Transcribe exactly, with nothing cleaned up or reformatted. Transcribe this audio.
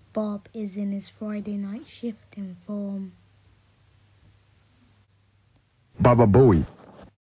Bob is in his Friday night shift in form. Baba Bowie.